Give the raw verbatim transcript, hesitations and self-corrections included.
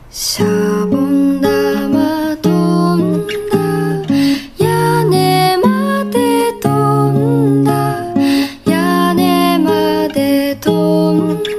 シャボン玉飛んだ屋根まで飛んだ屋根まで飛んだ